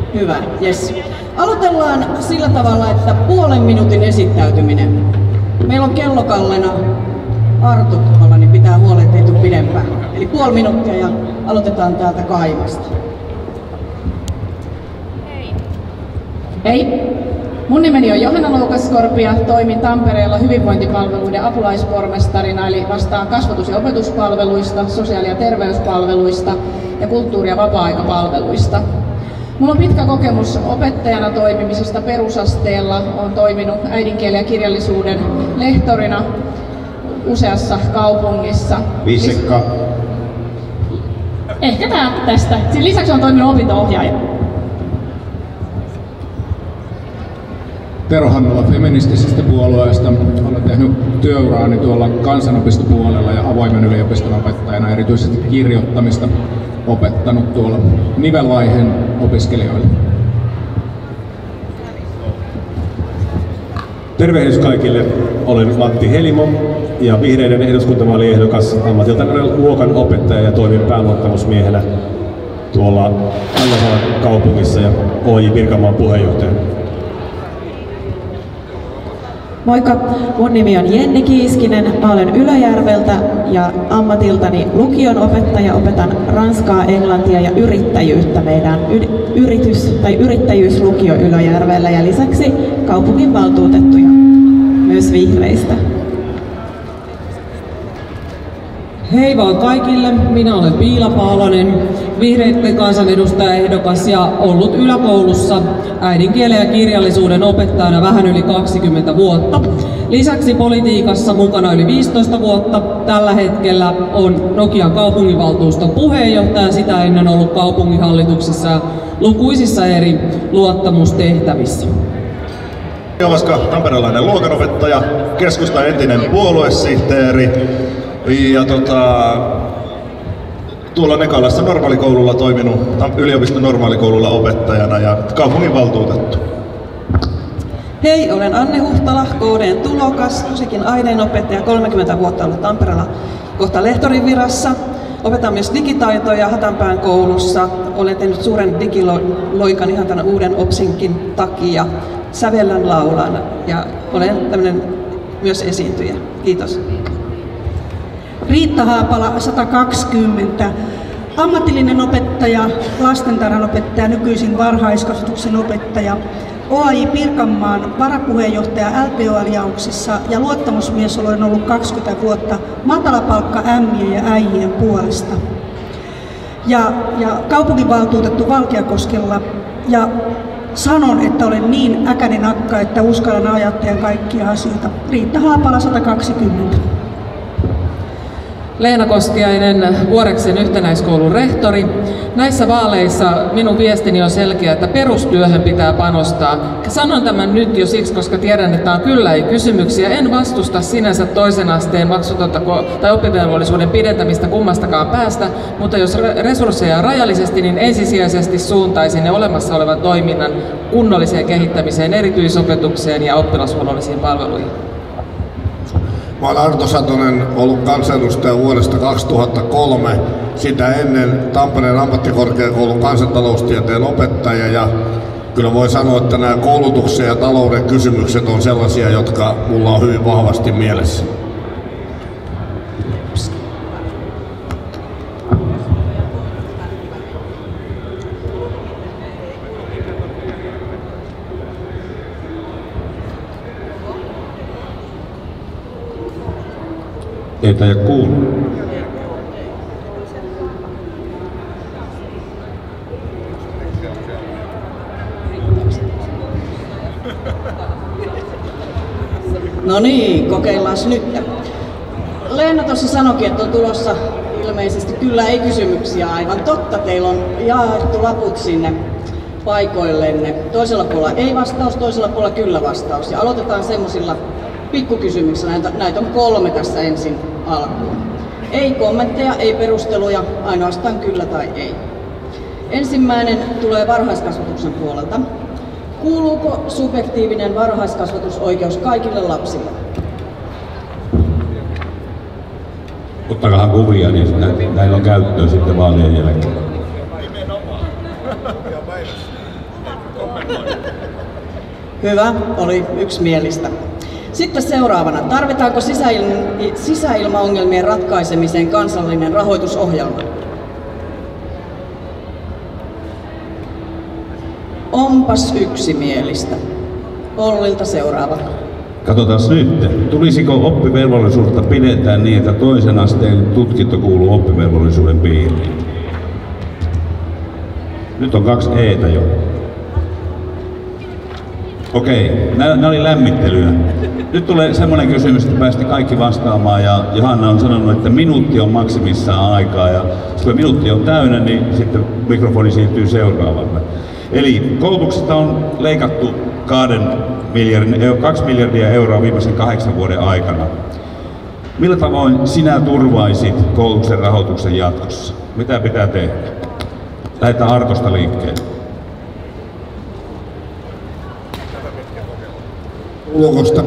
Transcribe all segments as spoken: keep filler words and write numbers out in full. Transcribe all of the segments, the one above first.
Hyvä, jes. Aloitellaan sillä tavalla, että puolen minuutin esittäytyminen. Meillä on kellokallena Artu tuolla, niin pitää huolen, ettei tule pidempään. Eli puoli minuuttia ja aloitetaan täältä Kaimasta. Hei. Hei. Mun nimeni on Johanna Loukaskorpi ja toimin Tampereella hyvinvointipalveluiden apulaispormestarina, eli vastaan kasvatus- ja opetuspalveluista, sosiaali- ja terveyspalveluista ja kulttuuri- ja vapaa-aikapalveluista. Mulla on pitkä kokemus opettajana toimimisesta perusasteella. Olen toiminut äidinkielen ja kirjallisuuden lehtorina useassa kaupungissa. Viisekka. Ehkä tää tästä. Sen lisäksi olen toiminut opinto-ohjaaja. Tero Hannula feministisestä puolueesta. Olen tehnyt työuraani tuolla kansanopistopuolella ja avoimen yliopiston opettajana, erityisesti kirjoittamista opettanut tuolla nivelvaiheen opiskelijoille. Tervehdys kaikille. Olen Matti Helimo ja vihreiden eduskuntavaaliehdokas, ammatiltainen luokan opettaja ja toimin pääluottamusmiehenä tuolla Annasalan kaupungissa ja O J Pirkanmaan puheenjohtajana. Moikka, mun nimi on Jenni Kiiskinen, mä olen Ylöjärveltä ja ammatiltani lukion opettaja, opetan ranskaa, englantia ja yrittäjyyttä meidän yritys- tai yrittäjyyslukio Ylöjärvellä ja lisäksi kaupunginvaltuutettuja myös vihreistä. Hei vaan kaikille, minä olen Piila Paalonen, vihreiden kansanedustajaehdokas ja ollut yläkoulussa äidinkielen ja kirjallisuuden opettajana vähän yli kaksikymmentä vuotta. Lisäksi politiikassa mukana yli viisitoista vuotta. Tällä hetkellä on Nokian kaupunginvaltuuston puheenjohtaja, sitä ennen ollut kaupunginhallituksissa ja lukuisissa eri luottamustehtävissä. Jovaska, tamperelainen luokanopettaja, keskustan entinen puoluesihteeri. Ja tota, tuolla Nekalassa normaalikoululla toiminut, yliopiston normaalikoululla opettajana ja kaupunginvaltuutettu. Hei, olen Anne Huhtala, K D:n tulokas, musiikin aineenopettaja, kolmekymmentä vuotta ollut Tampereella kohta lehtorin virassa. Opetan myös digitaitoja Hatanpään koulussa. Olen tehnyt suuren digiloikan ihan tämän uuden OPSinkin takia. Sävellän, laulan ja olen tämmöinen myös esiintyjä. Kiitos. Riitta Haapala, sata kaksikymmentä. Ammatillinen opettaja, lastentarhanopettaja, nykyisin varhaiskasvatuksen opettaja. O A J Pirkanmaan varapuheenjohtaja L P O-allianssissa ja luottamusmies olen ollut kaksikymmentä vuotta matalapalkka ämmien ja äijien puolesta. Ja, ja kaupunginvaltuutettu Valkeakoskella ja sanon, että olen niin äkäinen akka, että uskallan ajattelen kaikkia asioita. Riitta Haapala, sata kaksikymmentä. Leena Koskiainen, Vuoreksen yhtenäiskoulun rehtori. Näissä vaaleissa minun viestini on selkeä, että perustyöhön pitää panostaa. Sanon tämän nyt jo siksi, koska tiedän, että on kyllä ei kysymyksiä. En vastusta sinänsä toisen asteen maksutonta tai oppivelvollisuuden pidentämistä kummastakaan päästä, mutta jos resursseja on rajallisesti, niin ensisijaisesti suuntaisin ne olemassa olevan toiminnan kunnolliseen kehittämiseen, erityisopetukseen ja oppilashuollollisiin palveluihin. Mä olen Arto Satonen, ollut kansanedustaja vuodesta kaksituhattakolme, sitä ennen Tampereen ammattikorkeakoulun kansantaloustieteen opettaja ja kyllä voi sanoa, että nämä koulutuksen ja talouden kysymykset on sellaisia, jotka mulla on hyvin vahvasti mielessä. Ei taida kuulu. No niin, kokeillaan nyt. Leena tuossa sanoikin, että on tulossa ilmeisesti kyllä ei kysymyksiä. Aivan totta, teillä on jaettu laput sinne paikoillenne. Toisella puolella ei vastaus, toisella puolella kyllä vastaus. Ja aloitetaan semmoisilla pikkukysymyksillä. Näitä, näitä on kolme tässä ensin alkuun. Ei kommentteja, ei perusteluja, ainoastaan kyllä tai ei. Ensimmäinen tulee varhaiskasvatuksen puolelta. Kuuluuko subjektiivinen varhaiskasvatusoikeus kaikille lapsille? Ottakahan kuvia, niin näillä on käyttöä sitten vaalien jälkeen. Hyvä, oli yksimielistä. Sitten seuraavana, tarvitaanko sisäil- sisäilmaongelmien ratkaisemiseen kansallinen rahoitusohjelma? Onpas yksimielistä. Ollilta seuraava. Katsotaan nyt, tulisiko oppivelvollisuutta pidentää niin, että toisen asteen tutkinto kuuluu oppivelvollisuuden piiriin? Nyt on kaksi eetä jo. Okei, nämä oli lämmittelyä. Nyt tulee semmoinen kysymys, että päästi kaikki vastaamaan ja Johanna on sanonut, että minuutti on maksimissaan aikaa ja kun minuutti on täynnä, niin sitten mikrofoni siirtyy seuraavalle. Eli koulutuksesta on leikattu kahden miljardin, kaksi miljardia euroa viimeisen kahdeksan vuoden aikana. Millä tavoin sinä turvaisit koulutuksen rahoituksen jatkossa? Mitä pitää tehdä? Lähdetään Artosta liikkeelle. Ulkosta.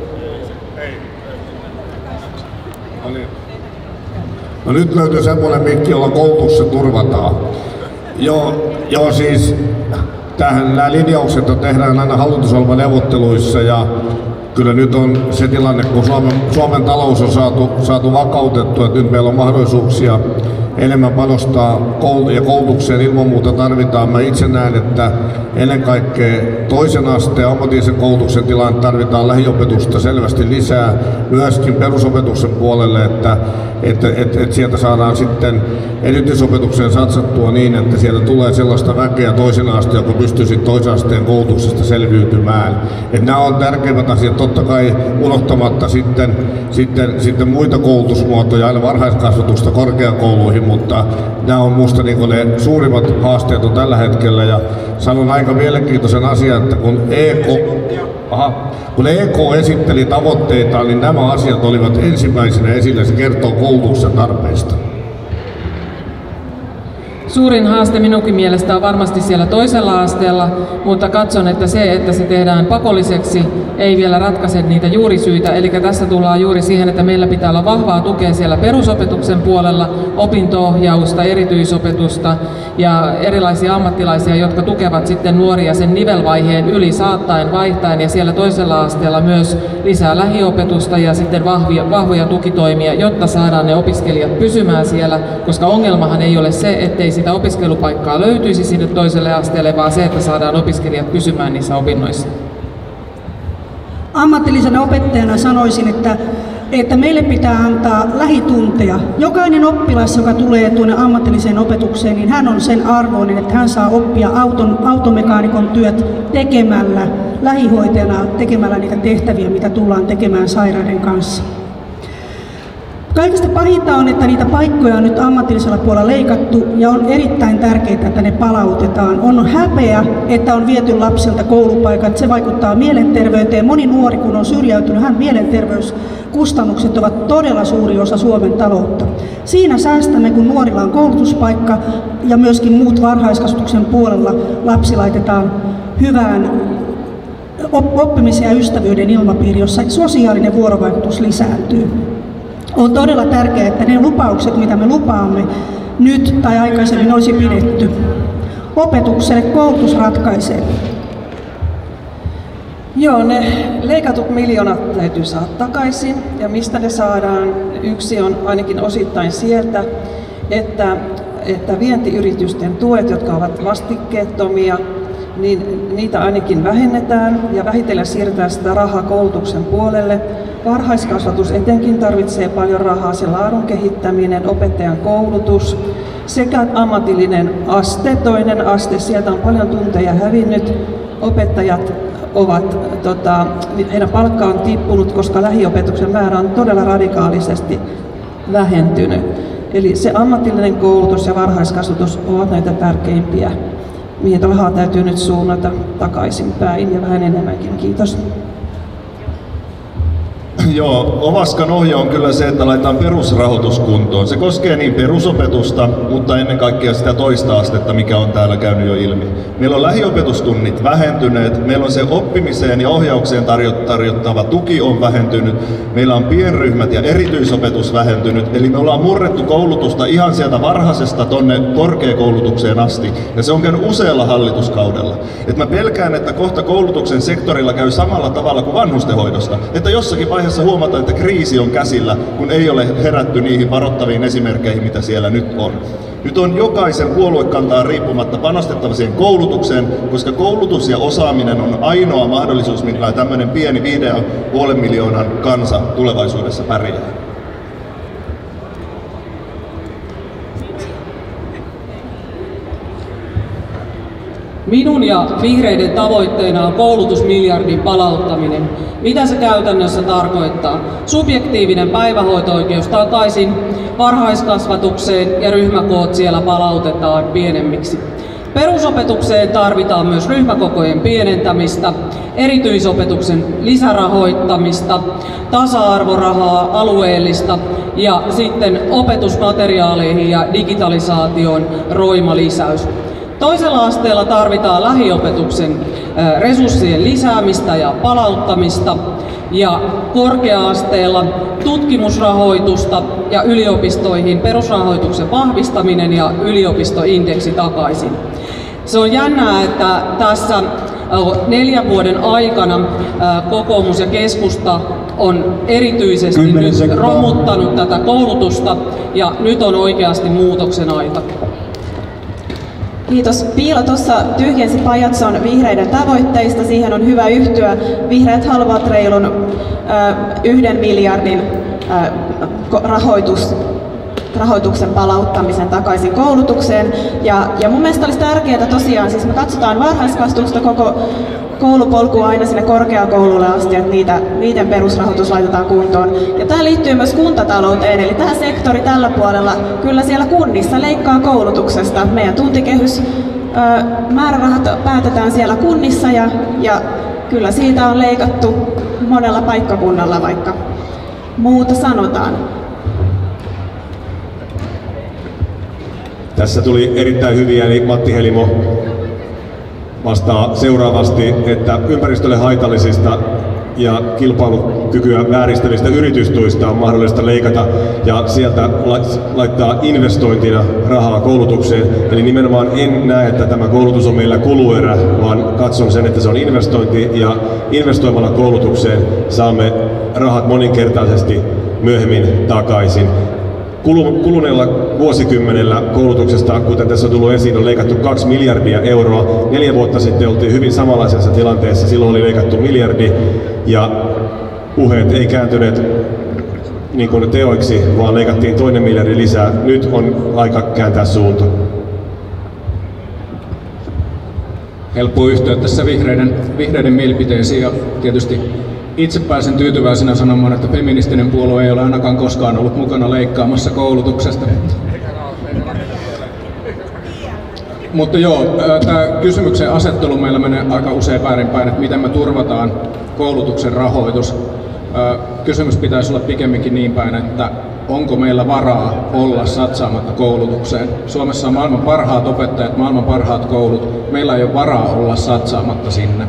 No nyt löytyy semmoinen mikki, jolla koulutuksessa turvataan. Joo, joo siis tähän nämä linjaukset tehdään aina hallitusohjelmaneuvotteluissa ja kyllä nyt on se tilanne, kun Suomen, Suomen talous on saatu, saatu vakautettua, että nyt meillä on mahdollisuuksia enemmän panostaa koulu- ja koulutukseen ilman muuta tarvitaan. Mä itse näen, että ennen kaikkea toisen asteen ammatillisen koulutuksen tilaan tarvitaan lähiopetusta selvästi lisää, myöskin perusopetuksen puolelle, että, että, että, että sieltä saadaan sitten erityisopetukseen satsattua niin, että sieltä tulee sellaista väkeä toisen asteen, joka pystyy sitten toisen asteen koulutuksesta selviytymään. Että nämä on tärkeimmät asiat, totta kai unohtamatta sitten, sitten, sitten muita koulutusmuotoja, aina varhaiskasvatusta korkeakouluihin, mutta nämä on minusta niin ne suurimmat haasteet on tällä hetkellä ja sanon aika mielenkiintoisen asian, että kun E K, aha, kun E K esitteli tavoitteita, niin nämä asiat olivat ensimmäisenä esillä, se kertoo koulutuksen tarpeista. Suurin haaste minunkin mielestä on varmasti siellä toisella asteella, mutta katson, että se, että se tehdään pakolliseksi, ei vielä ratkaise niitä juurisyitä. Eli tässä tullaan juuri siihen, että meillä pitää olla vahvaa tukea siellä perusopetuksen puolella, opinto-ohjausta, erityisopetusta ja erilaisia ammattilaisia, jotka tukevat sitten nuoria sen nivelvaiheen yli saattaen, vaihtaen ja siellä toisella asteella myös lisää lähiopetusta ja sitten vahvia, vahvoja tukitoimia, jotta saadaan ne opiskelijat pysymään siellä, koska ongelmahan ei ole se, ettei sitä opiskelupaikkaa löytyisi sinne toiselle asteelle, vaan se, että saadaan opiskelijat pysymään niissä opinnoissa. Ammatillisena opettajana sanoisin, että, että meille pitää antaa lähitunteja. Jokainen oppilas, joka tulee tuonne ammatilliseen opetukseen, niin hän on sen arvoinen, että hän saa oppia auton, automekaanikon työt tekemällä, lähihoitajana tekemällä niitä tehtäviä, mitä tullaan tekemään sairaiden kanssa. Kaikista pahinta on, että niitä paikkoja on nyt ammatillisella puolella leikattu ja on erittäin tärkeää, että ne palautetaan. On häpeä, että on viety lapsilta koulupaikat. Se vaikuttaa mielenterveyteen. Moni nuori, kun on syrjäytynyt, hän mielenterveyskustannukset ovat todella suuri osa Suomen taloutta. Siinä säästämme, kun nuorilla on koulutuspaikka ja myöskin muut varhaiskasvatuksen puolella lapsi laitetaan hyvään oppimisen ja ystävyyden ilmapiiri, jossa sosiaalinen vuorovaikutus lisääntyy. On todella tärkeää, että ne lupaukset, mitä me lupaamme nyt tai aikaisemmin, olisi pidetty. Opetukselle koulutus ratkaisee. Joo, ne leikatut miljoonat täytyy saada takaisin. Ja mistä ne saadaan? Yksi on ainakin osittain sieltä, että, että vientiyritysten tuet, jotka ovat vastikkeettomia, niin niitä ainakin vähennetään ja vähitellen siirretään sitä rahaa koulutuksen puolelle. Varhaiskasvatus etenkin tarvitsee paljon rahaa, se laadun kehittäminen, opettajan koulutus sekä ammatillinen aste, toinen aste, sieltä on paljon tunteja hävinnyt. Opettajat ovat, tota, heidän palkka on tippunut, koska lähiopetuksen määrä on todella radikaalisesti vähentynyt. Eli se ammatillinen koulutus ja varhaiskasvatus ovat näitä tärkeimpiä, mihin rahaa täytyy nyt suunnata takaisinpäin ja vähän enemmänkin. Kiitos. Joo, Ovaskan ohje on kyllä se, että laitetaan perusrahoitus kuntoon. Se koskee niin perusopetusta, mutta ennen kaikkea sitä toista astetta, mikä on täällä käynyt jo ilmi. Meillä on lähiopetustunnit vähentyneet, meillä on se oppimiseen ja ohjaukseen tarjottava tuki on vähentynyt, meillä on pienryhmät ja erityisopetus vähentynyt, eli me ollaan murrettu koulutusta ihan sieltä varhaisesta tonne korkeakoulutukseen asti, ja se on käynyt usealla hallituskaudella. Et mä pelkään, että kohta koulutuksen sektorilla käy samalla tavalla kuin vanhustenhoidosta, että jossakin vaiheessa huomataan, että kriisi on käsillä, kun ei ole herätty niihin varoittaviin esimerkkeihin, mitä siellä nyt on. Nyt on jokaisen puoluekantaa riippumatta panostettava siihen koulutukseen, koska koulutus ja osaaminen on ainoa mahdollisuus, millä tämmöinen pieni viiden ja puolen miljoonan kansa tulevaisuudessa pärjää. Minun ja vihreiden tavoitteena on koulutusmiljardin palauttaminen. Mitä se käytännössä tarkoittaa? Subjektiivinen päivähoito-oikeus takaisin, varhaiskasvatukseen ja ryhmäkoot siellä palautetaan pienemmiksi. Perusopetukseen tarvitaan myös ryhmäkokojen pienentämistä, erityisopetuksen lisärahoittamista, tasa-arvorahaa, alueellista ja sitten opetusmateriaaleihin ja digitalisaation roima lisäys. Toisella asteella tarvitaan lähiopetuksen resurssien lisäämistä ja palauttamista ja korkea-asteella tutkimusrahoitusta ja yliopistoihin perusrahoituksen vahvistaminen ja yliopistoindeksi takaisin. Se on jännää, että tässä neljän vuoden aikana kokoomus ja keskusta on erityisesti nyt romuttanut tätä koulutusta ja nyt on oikeasti muutoksen aika. Kiitos. Piilo tuossa tyhjensi pajatson vihreiden tavoitteista. Siihen on hyvä yhtyä. Vihreät haluavat reilun ö, yhden miljardin ö, rahoitus, rahoituksen palauttamisen takaisin koulutukseen. Ja, ja mun mielestä olisi tärkeää tosiaan, siis me katsotaan varhaiskasvatusta koko koulupolkua aina sinne korkeakoululle asti, että niitä, niiden perusrahoitus laitetaan kuntoon. Ja tämä liittyy myös kuntatalouteen, eli tämä sektori tällä puolella kyllä siellä kunnissa leikkaa koulutuksesta. Meidän tuntikehys, ö, määrärahat päätetään siellä kunnissa ja, ja kyllä siitä on leikattu monella paikkakunnalla, vaikka muuta sanotaan. Tässä tuli erittäin hyviä, eli Matti Helimo vastaa seuraavasti, että ympäristölle haitallisista ja kilpailukykyä vääristävistä yritystuista on mahdollista leikata ja sieltä laittaa investointina rahaa koulutukseen. Eli nimenomaan en näe, että tämä koulutus on meillä kuluerä, vaan katson sen, että se on investointi ja investoimalla koulutukseen saamme rahat moninkertaisesti myöhemmin takaisin. Kuluneella vuosikymmenellä koulutuksesta, kuten tässä on tullut esiin, on leikattu kaksi miljardia euroa. Neljä vuotta sitten oltiin hyvin samanlaisessa tilanteessa. Silloin oli leikattu miljardi ja puheet ei kääntyneet niin kuin teoiksi, vaan leikattiin toinen miljardi lisää. Nyt on aika kääntää suunta. Helppo yhtyä tässä vihreiden, vihreiden mielipiteisiin ja tietysti itse pääsen tyytyväisenä sanomaan, että feministinen puolue ei ole ainakaan koskaan ollut mukana leikkaamassa koulutuksesta. Mutta joo, tämä kysymyksen asettelu meillä menee aika usein väärinpäin, että miten me turvataan koulutuksen rahoitus. Kysymys pitäisi olla pikemminkin niin päin, että onko meillä varaa olla satsaamatta koulutukseen. Suomessa on maailman parhaat opettajat, maailman parhaat koulut. Meillä ei ole varaa olla satsaamatta sinne.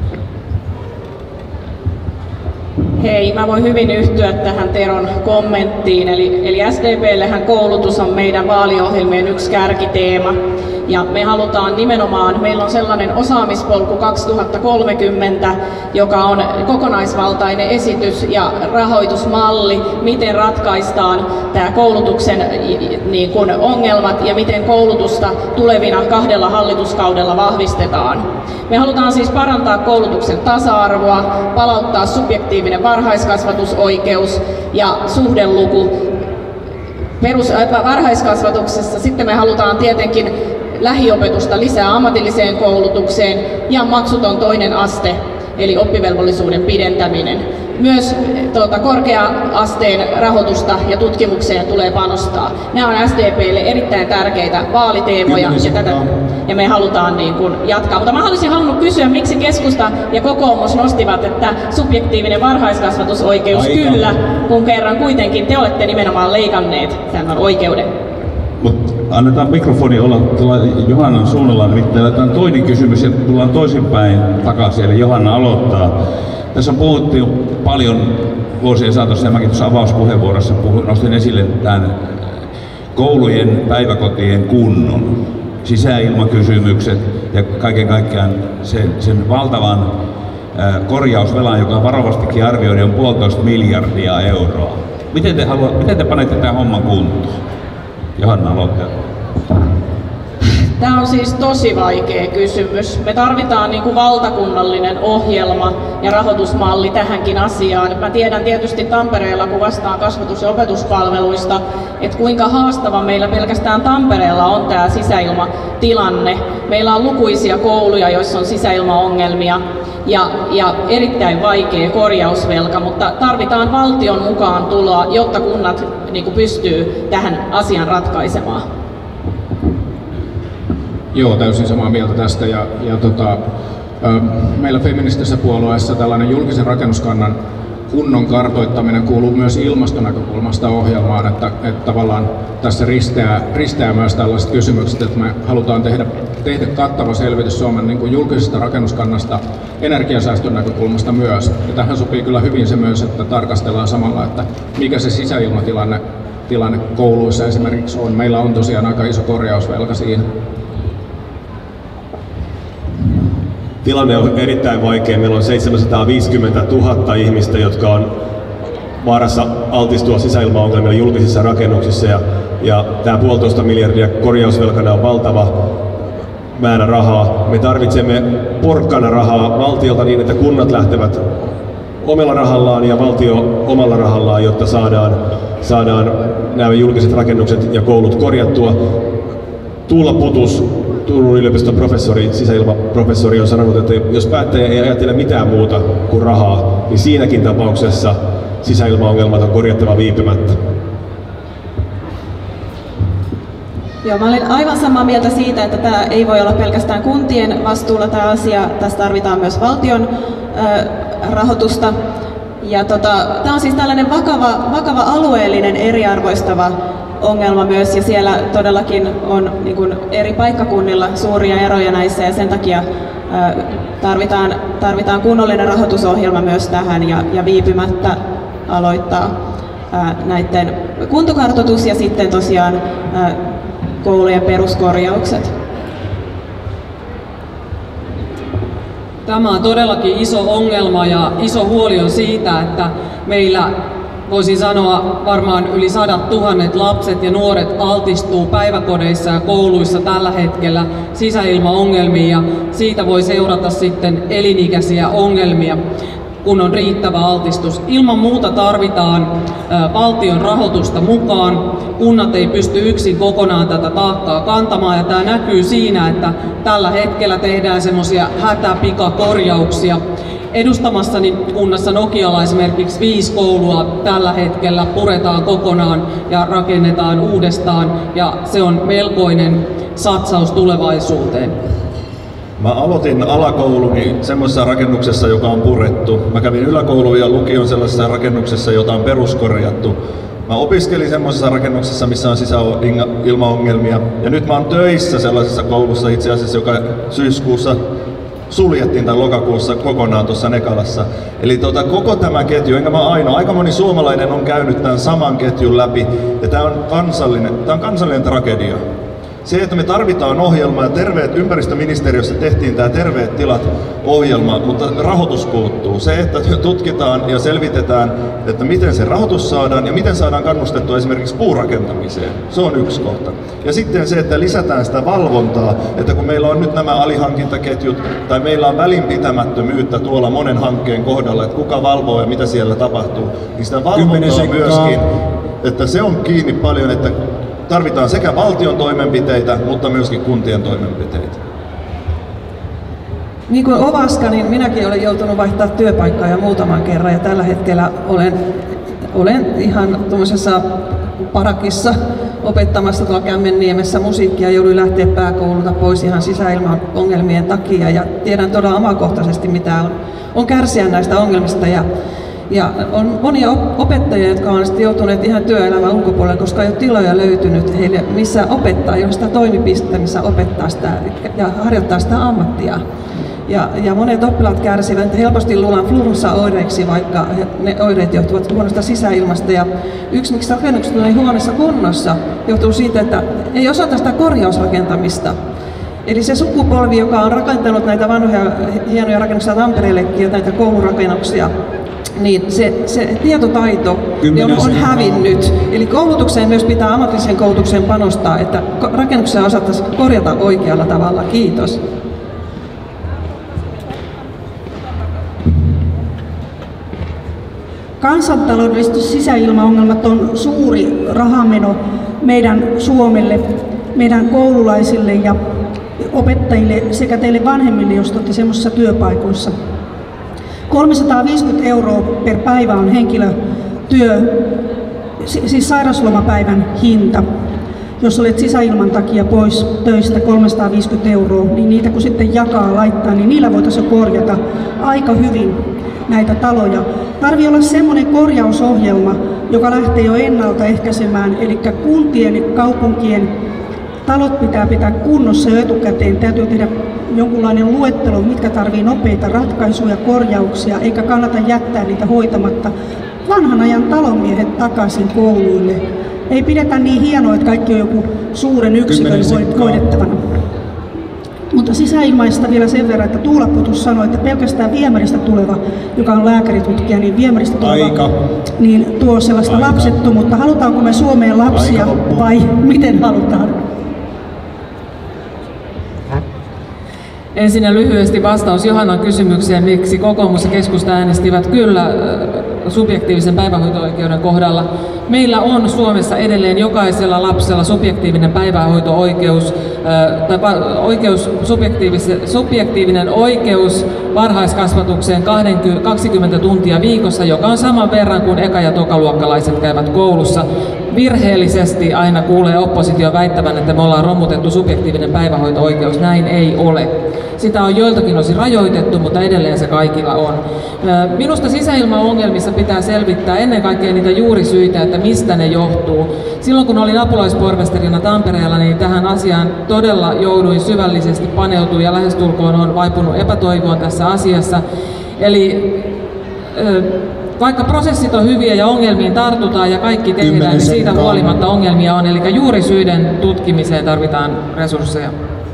Hei, mä voin hyvin yhtyä tähän Teron kommenttiin. Eli, eli S D P:llähän koulutus on meidän vaaliohjelmien yksi kärkiteema. Ja me halutaan nimenomaan, meillä on sellainen osaamispolku kaksituhattakolmekymmentä, joka on kokonaisvaltainen esitys ja rahoitusmalli, miten ratkaistaan tämä koulutuksen niin kuin ongelmat ja miten koulutusta tulevina kahdella hallituskaudella vahvistetaan. Me halutaan siis parantaa koulutuksen tasa-arvoa, palauttaa subjektiivinen varhaiskasvatusoikeus ja suhdeluku perus- varhaiskasvatuksessa. Sitten me halutaan tietenkin lähiopetusta lisää ammatilliseen koulutukseen ja maksuton toinen aste, eli oppivelvollisuuden pidentäminen. Myös tuota, korkea-asteen rahoitusta ja tutkimukseen tulee panostaa. Nämä on S D P:lle erittäin tärkeitä vaaliteemoja ja, tätä, ja me halutaan niin kuin jatkaa. Mutta mä olisin halunnut kysyä, miksi keskusta ja kokoomus nostivat, että subjektiivinen varhaiskasvatusoikeus Aika. kyllä, kun kerran kuitenkin te olette nimenomaan leikanneet tämän oikeuden. Mut annetaan mikrofoni olla tuolla Johannan suunnalla, nimittäin otetaan toinen kysymys ja tullaan toisinpäin takaisin, eli Johanna aloittaa. Tässä on puhuttu paljon vuosien saatossa, ja mäkin tuossa avauspuheenvuorossa puhun, nostin esille tämän koulujen, päiväkotien kunnon, sisäilmakysymykset ja kaiken kaikkiaan sen, sen valtavan ää, korjausvelan, joka varovastikin arvioiden on puolitoista miljardia euroa. Miten te, halua, miten te panette tämän homman kuntoon? Johanna aloittaa. Tämä on siis tosi vaikea kysymys. Me tarvitaan niin kuin valtakunnallinen ohjelma ja rahoitusmalli tähänkin asiaan. Mä tiedän tietysti Tampereella, kun vastaan kasvatus- ja opetuspalveluista, että kuinka haastava meillä pelkästään Tampereella on tämä sisäilmatilanne. Meillä on lukuisia kouluja, joissa on sisäilmaongelmia ja, ja erittäin vaikea korjausvelka, mutta tarvitaan valtion mukaan tuloa, jotta kunnat niin kuin pystyy tähän asian ratkaisemaan. Joo, täysin samaa mieltä tästä. Ja, ja tota, meillä feministisessä puolueessa tällainen julkisen rakennuskannan kunnon kartoittaminen kuuluu myös ilmastonäkökulmasta ohjelmaan, että, että tavallaan tässä risteää, risteää myös tällaiset kysymykset, että me halutaan tehdä, tehdä kattava selvitys Suomen niin kuin julkisesta rakennuskannasta energiasäästön näkökulmasta myös. Ja tähän sopii kyllä hyvin se myös, että tarkastellaan samalla, että mikä se sisäilmatilanne tilanne kouluissa esimerkiksi on. Meillä on tosiaan aika iso korjausvelka siinä. Tilanne on erittäin vaikea. Meillä on seitsemänsataaviisikymmentätuhatta ihmistä, jotka on vaarassa altistua sisäilmaongelmille julkisissa rakennuksissa. Ja, ja tämä puolitoista miljardia korjausvelkana on valtava määrä rahaa. Me tarvitsemme porkkana rahaa valtiolta niin, että kunnat lähtevät omalla rahallaan ja valtio omalla rahallaan, jotta saadaan, saadaan nämä julkiset rakennukset ja koulut korjattua. Tuula Putus, Turun yliopiston professori, sisäilmaprofessori, on sanonut, että jos päättäjä ei ajattele mitään muuta kuin rahaa, niin siinäkin tapauksessa sisäilmaongelmat on korjattava viipymättä. Joo, mä olen aivan samaa mieltä siitä, että tämä ei voi olla pelkästään kuntien vastuulla tämä asia. Tässä tarvitaan myös valtion ö, rahoitusta. Ja tota, tämä on siis tällainen vakava, vakava alueellinen eriarvoistava ongelma myös, ja siellä todellakin on niin kuin eri paikkakunnilla suuria eroja näissä, ja sen takia ö, tarvitaan, tarvitaan kunnollinen rahoitusohjelma myös tähän, ja, ja viipymättä aloittaa ö, näiden kuntokartoitus ja sitten tosiaan ö, koulujen peruskorjaukset. Tämä on todellakin iso ongelma ja iso huoli on siitä, että meillä voisin sanoa varmaan yli sadat tuhannet lapset ja nuoret altistuu päiväkodeissa ja kouluissa tällä hetkellä sisäilmaongelmiin, ja siitä voi seurata sitten elinikäisiä ongelmia, kun on riittävä altistus. Ilman muuta tarvitaan ä, valtion rahoitusta mukaan. Kunnat ei pysty yksin kokonaan tätä taakkaa kantamaan, ja tämä näkyy siinä, että tällä hetkellä tehdään semmoisia hätäpikakorjauksia. Edustamassani kunnassa Nokialla esimerkiksi viisi koulua tällä hetkellä puretaan kokonaan ja rakennetaan uudestaan, ja se on melkoinen satsaus tulevaisuuteen. Mä aloitin alakouluni semmoisessa rakennuksessa, joka on purettu. Mä kävin yläkoulun ja lukion sellaisessa rakennuksessa, jota on peruskorjattu. Mä opiskelin semmoisessa rakennuksessa, missä on sisäilmaongelmia. Ja nyt mä oon töissä sellaisessa koulussa itse asiassa, joka syyskuussa suljettiin tai lokakuussa kokonaan tuossa Nekalassa. Eli tota, koko tämä ketju, enkä mä ainoa, aika moni suomalainen on käynyt tämän saman ketjun läpi. Ja tämä on kansallinen, tämä on kansallinen tragedia. Se, että me tarvitaan ohjelmaa, ja terveet ympäristöministeriössä tehtiin tämä Terveet tilat -ohjelma, mutta rahoitus puuttuu. Se, että tutkitaan ja selvitetään, että miten se rahoitus saadaan ja miten saadaan kannustettua esimerkiksi puurakentamiseen. Se on yksi kohta. Ja sitten se, että lisätään sitä valvontaa, että kun meillä on nyt nämä alihankintaketjut, tai meillä on välinpitämättömyyttä tuolla monen hankkeen kohdalla, että kuka valvoo ja mitä siellä tapahtuu, niin sitä valvontaa myöskin, että se on kiinni paljon, että tarvitaan sekä valtion toimenpiteitä, mutta myöskin kuntien toimenpiteitä. Niin kuin Ovaska, niin minäkin olen joutunut vaihtaa työpaikkaa ja muutaman kerran ja tällä hetkellä olen, olen ihan tuollaisessa parakissa opettamassa tuolla Kämmenniemessä musiikkia. Jouduin lähteä pääkoululta pois ihan sisäilmaongelmien takia ja tiedän todella omakohtaisesti, mitä on, on kärsiä näistä ongelmista. Ja, ja on monia opettajia, jotka ovat sitten joutuneet ihan työelämän ulkopuolelle, koska ei ole tiloja löytynyt heille, missä opettaa, ei ole sitä toimipistettä, missä opettaa sitä ja harjoittaa sitä ammattia. Ja, ja monet oppilaat kärsivät helposti luulan flunssa-oireiksi, vaikka ne oireet johtuvat huonosta sisäilmasta. Ja yksi, miksi rakennukset on huonossa kunnossa, johtuu siitä, että ei osata sitä korjausrakentamista. Eli se sukupolvi, joka on rakentanut näitä vanhoja hienoja rakennuksia Tampereellekin ja näitä koulurakennuksia, niin se, se tietotaito niin on, on hävinnyt. Eli koulutukseen myös pitää ammatilliseen koulutukseen panostaa, että rakennuksia osattaisiin korjata oikealla tavalla. Kiitos. Kansantaloudelliset sisäilmaongelmat on suuri rahameno meidän Suomelle, meidän koululaisille ja opettajille sekä teille vanhemmille, jos olette semmoisissa työpaikoissa. kolmesataaviisikymmentä euroa per päivä on henkilötyö, siis sairauslomapäivän hinta. Jos olet sisäilman takia pois töistä kolmesataaviisikymmentä euroa, niin niitä kun sitten jakaa laittaa, niin niillä voitaisiin korjata aika hyvin näitä taloja. Tarvii olla semmoinen korjausohjelma, joka lähtee jo ennaltaehkäisemään, eli kuntien, kaupunkien talot pitää pitää kunnossa jo etukäteen. Täytyy tehdä jonkunlainen luettelo, mitkä tarvii nopeita ratkaisuja, korjauksia, eikä kannata jättää niitä hoitamatta. Vanhan ajan talonmiehet takaisin kouluille. Ei pidetä niin hienoa, että kaikki on joku suuren yksikön hoidettavana. Mutta sisäilmaista vielä sen verran, että Tuula Putus sanoi, että pelkästään viemäristä tuleva, joka on lääkäritutkija, niin viemäristä tuleva Aika. Niin tuo sellaista Aika. lapsettomuutta. Halutaanko me Suomeen lapsia vai miten halutaan? Ensin lyhyesti vastaus Johannan kysymykseen, miksi kokoomus ja keskusta äänestivät kyllä subjektiivisen päivähoito-oikeuden kohdalla. Meillä on Suomessa edelleen jokaisella lapsella subjektiivinen päivähoito-oikeus, tai oikeus, subjektiivinen oikeus varhaiskasvatukseen kaksikymmentä tuntia viikossa, joka on saman verran kuin eka- ja tokaluokkalaiset käyvät koulussa. Virheellisesti aina kuulee oppositio väittävän, että me ollaan romutettu subjektiivinen päivähoito-oikeus. Näin ei ole. Sitä on joiltakin osin rajoitettu, mutta edelleen se kaikilla on. Minusta sisäilmaongelmissa pitää selvittää ennen kaikkea niitä juurisyitä, että mistä ne johtuu. Silloin kun olin apulaispormestarina Tampereella, niin tähän asiaan todella jouduin syvällisesti paneutumaan ja lähestulkoon on vaipunut epätoivoon tässä asiassa. Eli vaikka prosessit on hyviä ja ongelmiin tartutaan ja kaikki tehdään, niin siitä huolimatta ongelmia on. Eli juurisyiden tutkimiseen tarvitaan resursseja.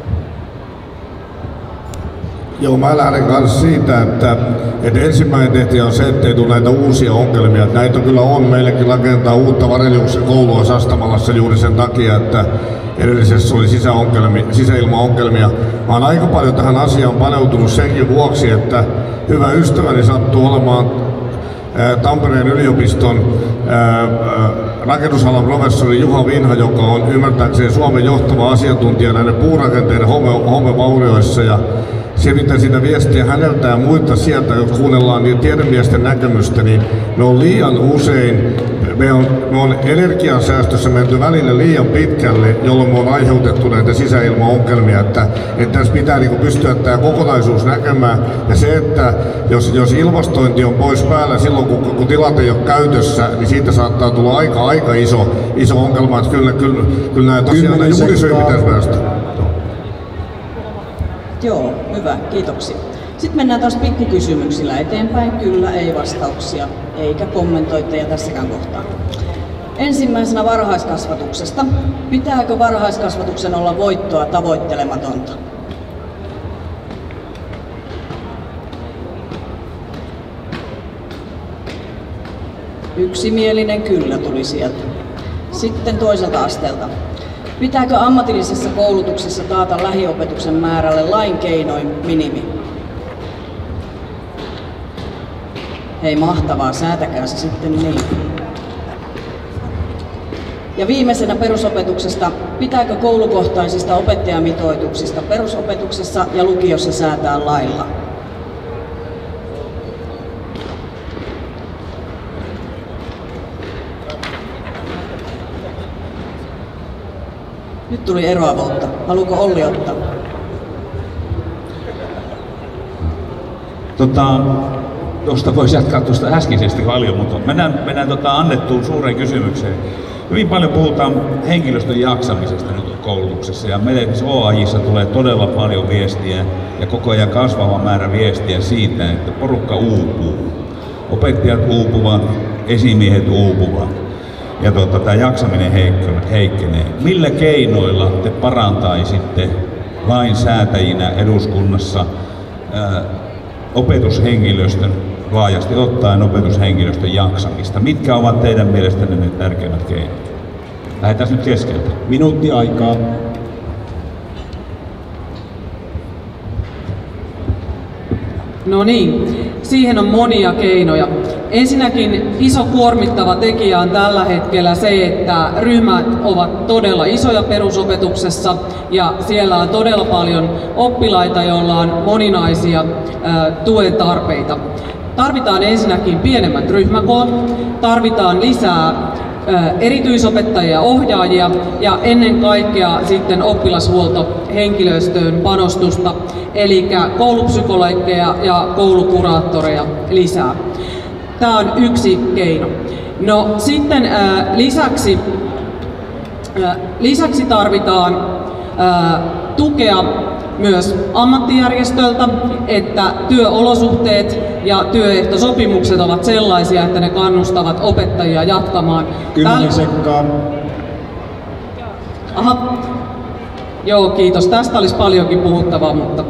Joo, mä lähden kanssa siitä, että, että ensimmäinen tehtävä on se, ettei tule näitä uusia ongelmia. Näitä kyllä on. Meillekin rakentaa uutta Vareliuksen koulua Sastamalassa juuri sen takia, että edellisessä oli sisäilmaongelmia. Mä oon aika paljon tähän asiaan paneutunut senkin vuoksi, että hyvä ystäväni sattuu olemaan Tampereen yliopiston rakennusalan professori Juha Vinha, joka on ymmärtääkseni Suomen johtava asiantuntija näiden puurakenteiden homevaurioissa. Ja se, mitä sitä viestiä häneltä ja muilta sieltä, jos kuunnellaan niin tiedemiesten näkemystä, niin me on liian usein, me on, me on energiansäästössä menty välillä liian pitkälle, jolloin me on aiheutettu näitä sisäilmaongelmia, että, että tässä pitää niin kuin pystyä tämä kokonaisuus näkemään. Ja se, että jos, jos ilmastointi on pois päällä silloin, kun, kun tilat ei ole käytössä, niin siitä saattaa tulla aika, aika iso, iso ongelma, että kyllä, kyllä, kyllä näitä tosiaan juurisyy pitäisi päästä. Joo, hyvä, kiitoksia. Sitten mennään taas pikkukysymyksillä eteenpäin. Kyllä, ei vastauksia, eikä kommentointeja tässäkään kohtaa. Ensimmäisenä varhaiskasvatuksesta. Pitääkö varhaiskasvatuksen olla voittoa tavoittelematonta? Yksimielinen kyllä tuli sieltä. Sitten toiselta asteelta. Pitääkö ammatillisessa koulutuksessa taata lähiopetuksen määrälle lain keinoin minimi? Hei mahtavaa, säätäkää se sitten niin. Ja viimeisenä perusopetuksesta, pitääkö koulukohtaisista opettajamitoituksista perusopetuksessa ja lukiossa säätää lailla? Nyt tuli eroavuutta. Haluuko Olli ottaa? Tota, tuosta voisi jatkaa tuosta äskeisestä paljon, mutta mennään, mennään tota annettuun suureen kysymykseen. Hyvin paljon puhutaan henkilöstön jaksamisesta nyt koulutuksessa ja meille O A J:ssä tulee todella paljon viestiä ja koko ajan kasvava määrä viestiä siitä, että porukka uupuu. Opettajat uupuvat, esimiehet uupuvat ja tota, tämä jaksaminen heikkenee. Millä keinoilla te parantaisitte lainsäätäjinä eduskunnassa ää, opetushenkilöstön, laajasti ottaen opetushenkilöstön jaksamista? Mitkä ovat teidän mielestänne ne tärkeimmät keinot? Lähdetään nyt keskeltä. Minuutti aikaa. No niin, siihen on monia keinoja. Ensinnäkin iso kuormittava tekijä on tällä hetkellä se, että ryhmät ovat todella isoja perusopetuksessa ja siellä on todella paljon oppilaita, joilla on moninaisia ää, tuen tarpeita. Tarvitaan ensinnäkin pienemmät ryhmäkoot, tarvitaan lisää erityisopettajia ja ohjaajia ja ennen kaikkea sitten oppilashuoltohenkilöstöön panostusta, eli koulupsykologeja ja koulukuraattoreja lisää. Tämä on yksi keino. No sitten ää, lisäksi, ää, lisäksi tarvitaan ää, tukea myös ammattijärjestöltä, että työolosuhteet ja työehtosopimukset ovat sellaisia, että ne kannustavat opettajia jatkamaan. Kymmenen sekkaa. Aha. Joo, kiitos. Tästä olisi paljonkin puhuttavaa, mutta...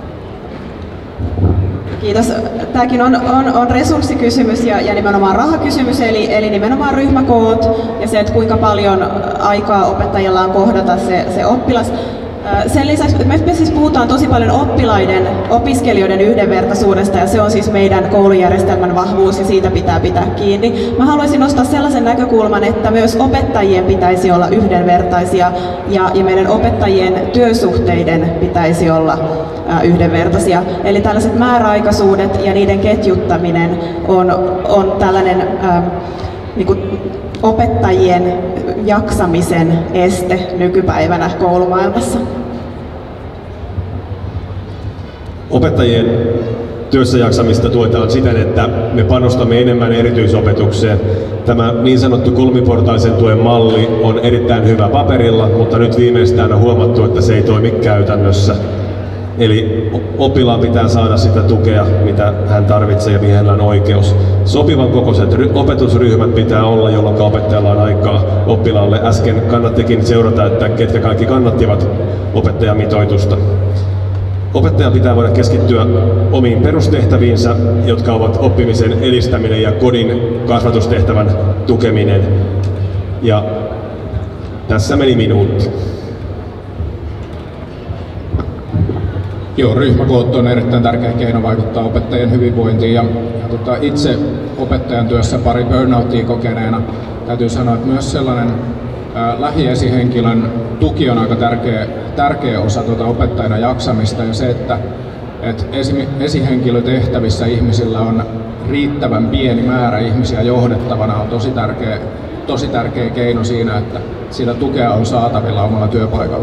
Kiitos. Tämäkin on, on, on resurssikysymys ja, ja nimenomaan rahakysymys, eli, eli nimenomaan ryhmäkoot ja se, että kuinka paljon aikaa opettajilla on kohdata se, se oppilas. Sen lisäksi me siis puhutaan tosi paljon oppilaiden, opiskelijoiden yhdenvertaisuudesta ja se on siis meidän koulujärjestelmän vahvuus ja siitä pitää pitää kiinni. Mä haluaisin nostaa sellaisen näkökulman, että myös opettajien pitäisi olla yhdenvertaisia ja, ja meidän opettajien työsuhteiden pitäisi olla ää, yhdenvertaisia. Eli tällaiset määräaikaisuudet ja niiden ketjuttaminen on, on tällainen ää, niin kuin opettajien jaksamisen este nykypäivänä koulumaailmassa. Opettajien työssä jaksamista tuetaan siten, että me panostamme enemmän erityisopetukseen. Tämä niin sanottu kolmiportaisen tuen malli on erittäin hyvä paperilla, mutta nyt viimeistään on huomattu, että se ei toimi käytännössä. Eli oppilaan pitää saada sitä tukea, mitä hän tarvitsee ja mihin hänellä on oikeus. Sopivan kokoiset opetusryhmät pitää olla, jolloin opettajalla on aikaa oppilaalle. Äsken kannattikin seurata, että ketkä kaikki kannattivat opettajamitoitusta. Opettajan pitää voida keskittyä omiin perustehtäviinsä, jotka ovat oppimisen edistäminen ja kodin kasvatustehtävän tukeminen. Ja tässä meni minuutti. Joo, ryhmäkoot on erittäin tärkeä keino vaikuttaa opettajien hyvinvointiin ja, ja tota, itse opettajan työssä pari burnoutia kokeneena täytyy sanoa, että myös sellainen ää, lähiesihenkilön tuki on aika tärkeä, tärkeä osa tuota opettajana jaksamista ja se, että et esi, esihenkilötehtävissä ihmisillä on riittävän pieni määrä ihmisiä johdettavana on tosi tärkeä, tosi tärkeä keino siinä, että sitä tukea on saatavilla omalla työpaikalla.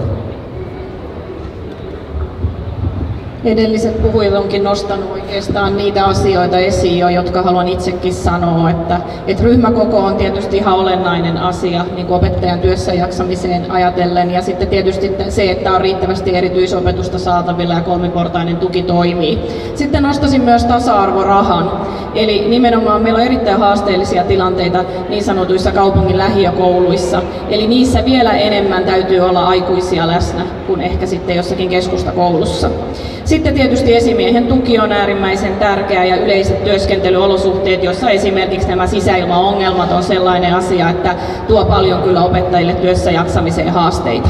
Edelliset puhujat onkin nostanut oikeastaan niitä asioita esiin jo, jotka haluan itsekin sanoa, että, että ryhmäkoko on tietysti ihan olennainen asia niin kuin opettajan työssä jaksamiseen ajatellen ja sitten tietysti se, että on riittävästi erityisopetusta saatavilla ja kolmiportainen tuki toimii. Sitten nostaisin myös tasa-arvorahan, eli nimenomaan meillä on erittäin haasteellisia tilanteita niin sanotuissa kaupungin lähiökouluissa, eli niissä vielä enemmän täytyy olla aikuisia läsnä kuin ehkä sitten jossakin keskustakoulussa. Sitten tietysti esimiehen tuki on äärimmäisen tärkeä ja yleiset työskentelyolosuhteet, joissa esimerkiksi nämä sisäilmaongelmat on sellainen asia, että tuo paljon kyllä opettajille työssä jaksamiseen haasteita.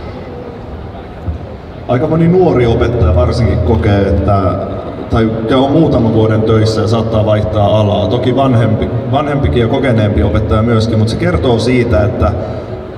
Aika moni nuori opettaja varsinkin kokee, että tai on muutaman vuoden töissä ja saattaa vaihtaa alaa. Toki vanhempi, vanhempikin ja kokeneempi opettaja myöskin, mutta se kertoo siitä, että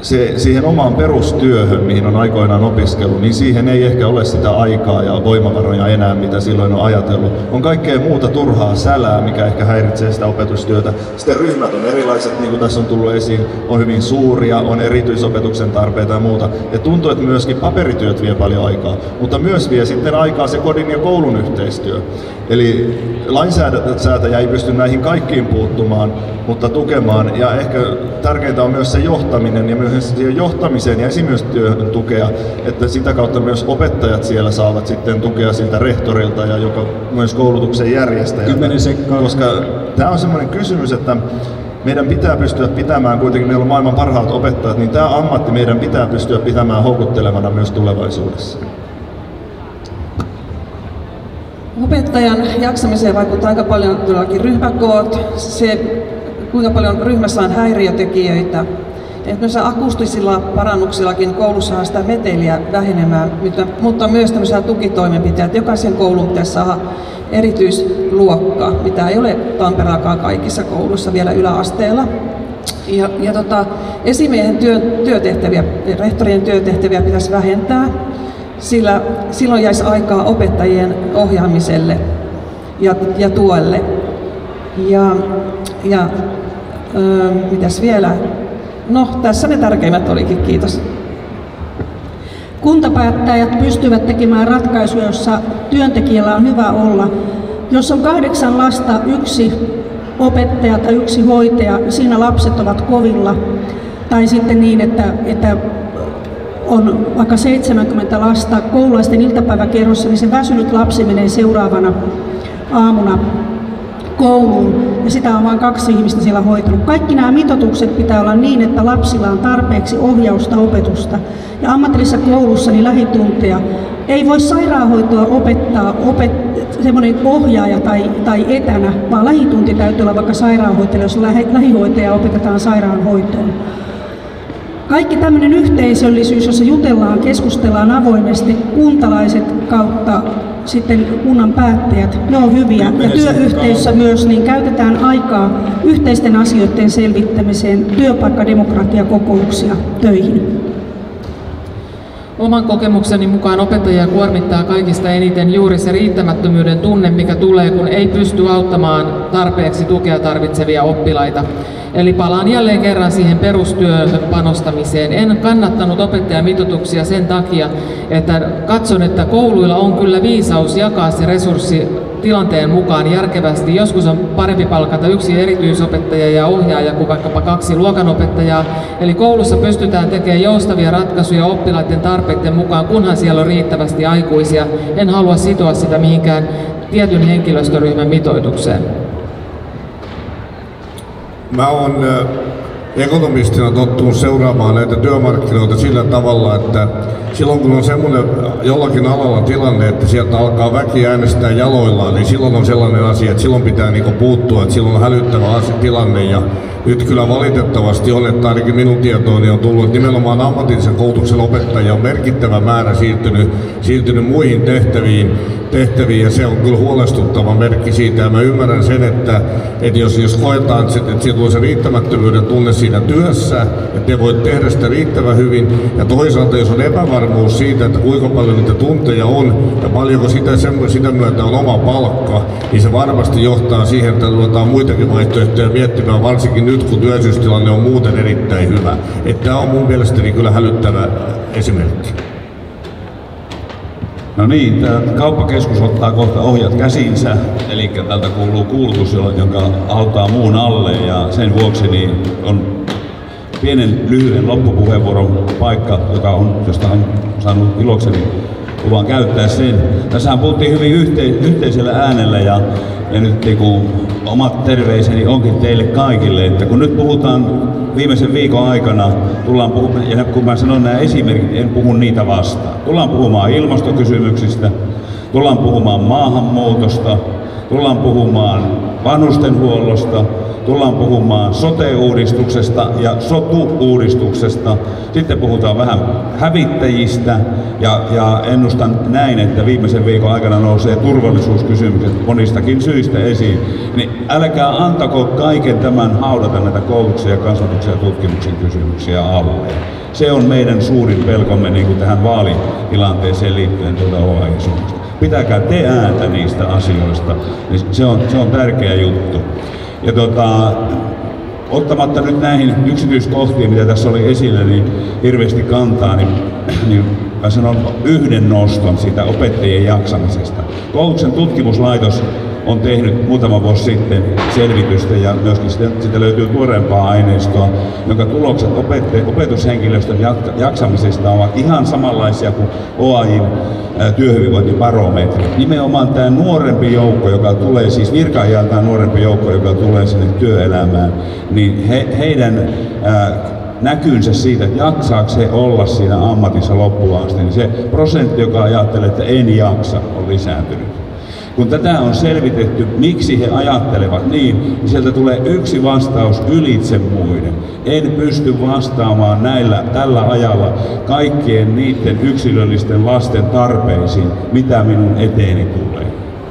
se, siihen omaan perustyöhön, mihin on aikoinaan opiskellut, niin siihen ei ehkä ole sitä aikaa ja voimavaroja enää, mitä silloin on ajatellut. On kaikkea muuta turhaa sälää, mikä ehkä häiritsee sitä opetustyötä. Sitten ryhmät on erilaiset, niin kuin tässä on tullut esiin, on hyvin suuria, on erityisopetuksen tarpeita ja muuta. Ja tuntuu, että myöskin paperityöt vie paljon aikaa, mutta myös vie sitten aikaa se kodin ja koulun yhteistyö. Eli lainsäätäjä ei pysty näihin kaikkiin puuttumaan, mutta tukemaan. Ja ehkä tärkeintä on myös se johtaminen ja myös siihen johtamiseen ja esimiestyöhön tukea, että sitä kautta myös opettajat siellä saavat sitten tukea siltä rehtorilta ja joka myös koulutuksen järjestäjältä. Koska tämä on semmoinen kysymys, että meidän pitää pystyä pitämään, kuitenkin meillä on maailman parhaat opettajat, niin tämä ammatti meidän pitää pystyä pitämään houkuttelevana myös tulevaisuudessa. Opettajan jaksamiseen vaikuttaa aika paljon todellakin ryhmäkoot, se kuinka paljon ryhmässä on häiriötekijöitä. Että akustisilla parannuksillakin koulussahan sitä meteliä vähenemään, mutta myös tämmöisiä tukitoimenpiteitä. Jokaisen koulun pitäisi saada erityisluokka, mitä ei ole Tampereellakaan kaikissa kouluissa vielä yläasteella. Ja, ja tota, esimiehen työ, työtehtäviä, rehtorien työtehtäviä pitäisi vähentää, sillä silloin jäisi aikaa opettajien ohjaamiselle ja, ja tuelle. Ja, ja öö, mitäs vielä? No, tässä ne tärkeimmät olikin, kiitos. Kuntapäättäjät pystyvät tekemään ratkaisuja, jossa työntekijällä on hyvä olla. Jos on kahdeksan lasta, yksi opettaja tai yksi hoitaja, siinä lapset ovat kovilla. Tai sitten niin, että, että on vaikka seitsemänkymmentä lasta koululaisten iltapäiväkerhossa, niin se väsynyt lapsi menee seuraavana aamuna kouluun ja sitä on vain kaksi ihmistä siellä hoitanut. Kaikki nämä mitoitukset pitää olla niin, että lapsilla on tarpeeksi ohjausta, opetusta. Ja ammatillisessa koulussa niin lähitunteja ei voi sairaanhoitoa opettaa opet, semmoinen ohjaaja tai, tai etänä, vaan lähitunti täytyy olla vaikka sairaanhoitaja, jos lähi, lähihoitaja opetetaan sairaanhoitoon. Kaikki tämmöinen yhteisöllisyys, jossa jutellaan, keskustellaan avoimesti, kuntalaiset kautta sitten kunnan päättäjät, ne on hyviä. Ja työyhteisössä myös niin käytetään aikaa yhteisten asioiden selvittämiseen, työpaikkademokratiakokouksia töihin. Oman kokemukseni mukaan opettajia kuormittaa kaikista eniten juuri se riittämättömyyden tunne, mikä tulee, kun ei pysty auttamaan tarpeeksi tukea tarvitsevia oppilaita. Eli palaan jälleen kerran siihen perustyöhön panostamiseen. En kannattanut opettajamitoituksia sen takia, että katson, että kouluilla on kyllä viisaus jakaa se resurssi tilanteen mukaan järkevästi. Joskus on parempi palkata yksi erityisopettaja ja ohjaaja kuin vaikkapa kaksi luokanopettajaa. Eli koulussa pystytään tekemään joustavia ratkaisuja oppilaiden tarpeiden mukaan, kunhan siellä on riittävästi aikuisia. En halua sitoa sitä mihinkään tietyn henkilöstöryhmän mitoitukseen. Mä oon ekonomistina tottunut seuraamaan näitä työmarkkinoita sillä tavalla, että silloin kun on semmoinen jollakin alalla tilanne, että sieltä alkaa väki äänestää jaloillaan, niin silloin on sellainen asia, että silloin pitää niinku puuttua, että silloin on hälyttävä tilanne. Ja nyt kyllä valitettavasti on, että ainakin minun tietooni on tullut, että nimenomaan ammatillisen koulutuksen opettajia on merkittävä määrä siirtynyt, siirtynyt muihin tehtäviin, tehtäviin ja se on kyllä huolestuttava merkki siitä. Ja mä ymmärrän sen, että, että jos, jos koetaan, että, että siellä tulee se riittämättömyyden tunne siinä työssä, että te voit tehdä sitä riittävän hyvin ja toisaalta jos on epävarmuus siitä, että kuinka paljon niitä tunteja on ja paljonko sitä, sitä myötä on oma palkka, niin se varmasti johtaa siihen, että ruvetaan muitakin vaihtoehtoja miettimään, varsinkin nyt kun työllisyystilanne on muuten erittäin hyvä. Että tämä on mun mielestäni kyllä hälyttävä esimerkki. No niin, tämä kauppakeskus ottaa kohta ohjat käsinsä, eli tältä kuuluu kuulutus, jonka auttaa muun alle ja sen vuoksi niin on pienen lyhyen loppupuheenvuoron paikka, joka on, josta on saanut ilokseni luvan käyttää sen. Tässähän puhuttiin hyvin yhte, yhteisellä äänellä ja, ja nyt niin kuin omat terveiseni onkin teille kaikille, että kun nyt puhutaan viimeisen viikon aikana, tullaan puhumaan, ja kun mä sanon nämä esimerkit, en puhu niitä vastaan. Tullaan puhumaan ilmastokysymyksistä, tullaan puhumaan maahanmuutosta, tullaan puhumaan vanhustenhuollosta, tullaan puhumaan sote-uudistuksesta ja sotu-uudistuksesta. Sitten puhutaan vähän hävittäjistä ja, ja ennustan näin, että viimeisen viikon aikana nousee turvallisuuskysymykset monistakin syistä esiin. Niin älkää antako kaiken tämän haudata näitä koulutuksen ja kasvatuksen ja tutkimuksen kysymyksiä alle. Se on meidän suurin pelkomme niin kuin tähän vaalitilanteeseen liittyen tuota O A I-suunnasta. Pitäkää te ääntä niistä asioista, niin se on, se on tärkeä juttu. Ja tota, ottamatta nyt näihin yksityiskohtiin, mitä tässä oli esillä, niin hirveästi kantaa, niin, niin mä sanon yhden noston siitä opettajien jaksamisesta. Koulutuksen tutkimuslaitos on tehnyt muutama vuosi sitten selvitystä ja myöskin siitä löytyy tuoreempaa aineistoa, jonka tulokset opetushenkilöstön jaksamisesta ovat ihan samanlaisia kuin O A I:n työhyvinvointibarometri. Nimenomaan tämä nuorempi joukko, joka tulee, siis virka-ajaltaan nuorempi joukko, joka tulee sinne työelämään, niin he, heidän ää, näkynsä siitä, että jaksaako he olla siinä ammatissa loppuun asti, niin se prosentti, joka ajattelee, että en jaksa, on lisääntynyt. Kun tätä on selvitetty, miksi he ajattelevat niin, niin sieltä tulee yksi vastaus ylitse muiden. En pysty vastaamaan näillä, tällä ajalla kaikkien niiden yksilöllisten lasten tarpeisiin, mitä minun eteeni tulee.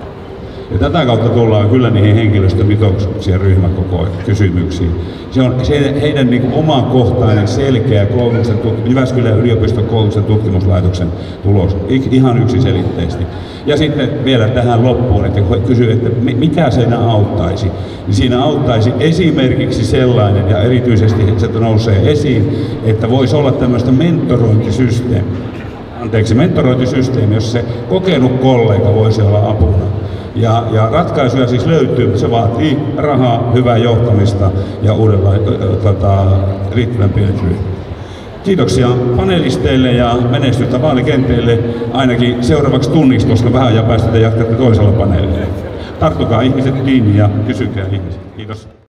Ja tätä kautta tullaan kyllä niihin henkilöstömitoituksiin ja ryhmäkokokysymyksiin. Se on se heidän niin kuin omakohtainen selkeä koulutuksen, Jyväskylän yliopiston koulutuksen tutkimuslaitoksen tulos, ihan yksiselitteisesti. Ja sitten vielä tähän loppuun, että kysyy, että mikä siinä auttaisi. Niin siinä auttaisi esimerkiksi sellainen, ja erityisesti se nousee esiin, että voisi olla tämmöistä mentorointisysteemiä. Anteeksi, mentorointisysteemi, jos se kokenut kollega voisi olla apuna. Ja, ja ratkaisuja siis löytyy, mutta se vaatii rahaa, hyvää johtamista ja uudenlaista tota, riittävän pienet ryhmät. Kiitoksia panelisteille ja menestystä vaalikenteille ainakin seuraavaksi tunniksi, koska vähän ajan päästä te jatkatte toisella paneelilla. Tarttukaa ihmiset kiinni ja kysykää ihmiset. Kiitos.